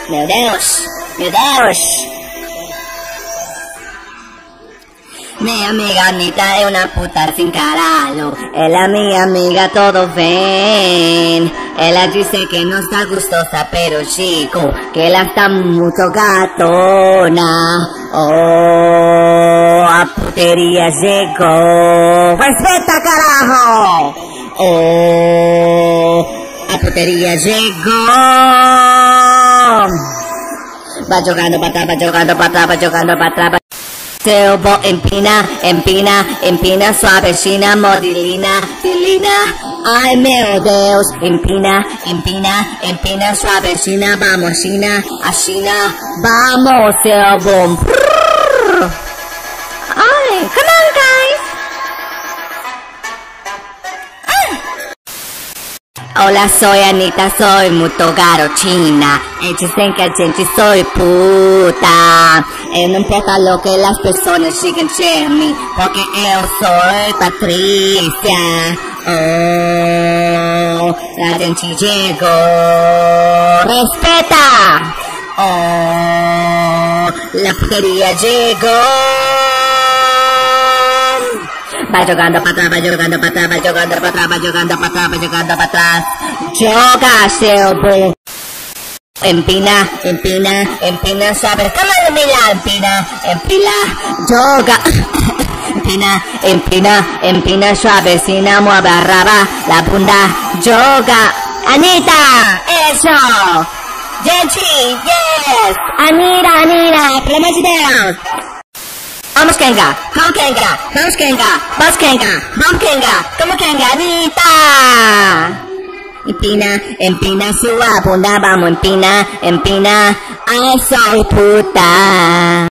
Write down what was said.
Meu Deus, meu Deus. Mi amiga Anita es una puta sin caralho. Ela mi amiga, todos ven. Ela dice que no está gustosa, pero chico, que ela está mucho gatona. Oh, a putería llegó. ¡Respeta, carajo! Oh, a putería llegó. Va jugando para atrás, va jugando para atrás, va jugando para atrás. Selvo empina, empina, empina, suavecina, modilina, dilina. Ay, meu Deus, empina, empina, empina, suavecina, vamos, China, a China, vamos, selvo. Ay, come on, guys. Hola, soy Anita, soy muito garotina. Dicen que a gente soy puta. No importa lo que las personas digan de mí, porque yo soy Patricia. Oh, la gente llegó. Respeta. Oh, la putería llegó. Va jugando para atrás, va jugando para atrás, va jugando para atrás, va jugando para atrás, va jugando para atrás. Joga, Selvo. Empina, empina, empina, suave. Come on, Mila, empina, empina, joga. Empina, empina, empina, suavecina, mueve arriba la bunda, joga. Anita, eso. Genchi, yes. Anita, Anita, por más ideas. Vamos Kenga, vamos Kenga, vamos Kenga, vamos Kenga, vamos Kenga, como Kenga, Anita. Empina, empina su bunda, vamos empina, empina, ay soy puta.